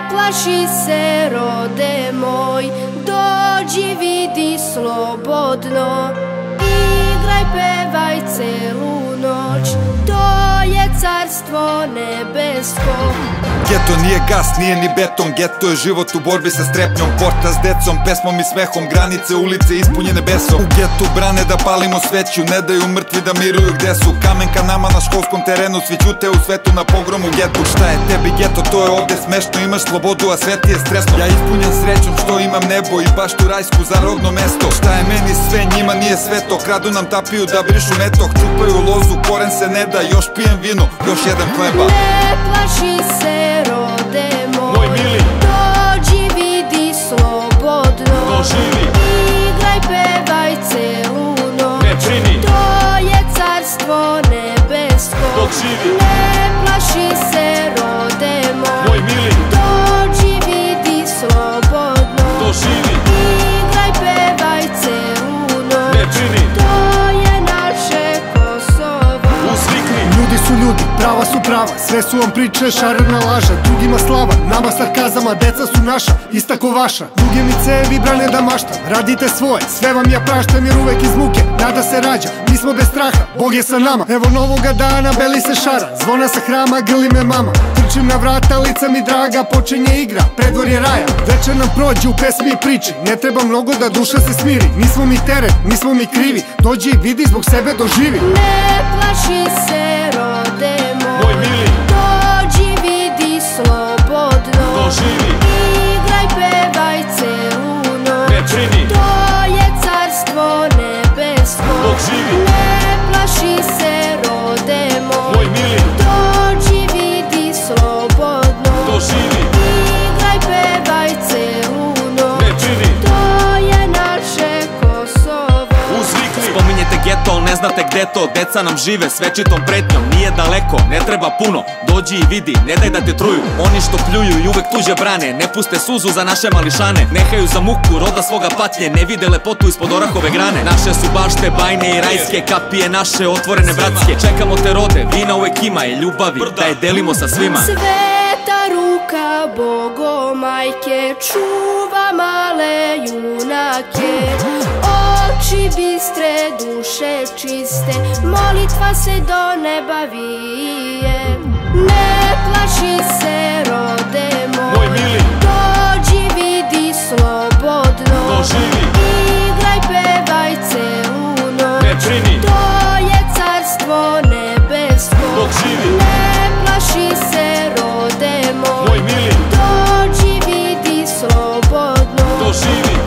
plaši se, rode moj, dođi, vidi slobodno. Igraj, pevaj celu noć, to je carstvo nebesko. Geto nije gas, nije ni beton, geto je život u borbi sa strepnjom. Porta s decom, pesmom i smehom, granice, ulice ispunjene besom. U getu brane da palimo sveću, ne daju mrtvi da miruju gde su. Kamen ka nama na školskom terenu, svi ćute u svetu na pogromu getu. Šta je tebi geto, to je ovde smešno, imaš slobodu, a sve ti je stresno. Ja ispunjen srećom što imam nebo i baš tu rajsku za rodno mesto. Šta je meni sve, njima nije sveto, kradu nam tapiju da brišu metok. Čupaju lozu, koren se ne da, još pijem vino, još jedan hleba. Ne plaši se, rode moj, moj mili, dođi, vidi slobodno. doživi, Igraj, pevaj celu noć, ne čini, to je carstvo nebesko. dok živi, Ne plaši se, rode moj, moj mili, dođi, vidi slobodno. doživi, Igraj, pevaj celu noć, ne čini, to je naše Kosovo. uzvikni, Ljudi su ljudi, prava su prava, sve su vam priče, šarena laža. Drugima slava, nama sarkazama, deca su naša, ista ko vaša. Duge mi cevi brane da maštam, radite svoje, sve vam ja praštam jer uvek iz muke nada se rađa. Mi smo bez straha, Bog je sa nama. Evo novoga dana, beli se šara, zvona sa hrama, grli me mama. Trčim na vrata, lica mi draga, počinje igra, predvorje raja. Večer nam prođe u pesmi i priči, ne treba mnogo da duša se smiri. Nismo mi teret, nismo mi krivi, dođi, vidi, zbog sebe doživi. Ne plaši se, rode moj moj, mili, dođi, vidi slobodno. doživi, Igraj, pevaj celu noć, ne čini, to je carstvo nebesko. dok živi, Ne plaši se, rode moj moj, mili, dođi, vidi slobodno. doživi, Igraj, pevaj celu noć, ne čini, to je naše Kosovo. uzvikni, Spominjete geto, al ne znate gde to. Deca nam žive s večitom pretnjom, nije daleko, ne treba puno. Dođi i vidi, ne daj da te truju. Oni što pljuju i uvek tuđe brane, ne puste suzu za naše mališane. Nehaju za muku, roda svoga patnje, ne vide lepotu ispod orahove grane. Naše su bašte, bajne i rajske, kapije naše otvorene bratske. Čekamo te, rode, vina uvek ima i ljubavi, da je delimo sa svima. Sveta ruka Bogomajke čuva male junake, oči bistre, duše čiste, molitva se do neba vije. Ne plaši se, rode moj moj, mili, dođi, vidi slobodno. doživi, Igraj, pevaj celu noć, ne čini, to je carstvo nebesko. dok živi, Ne plaši se, rode moj, moj mili, dođi, vidi slobodno. doživi,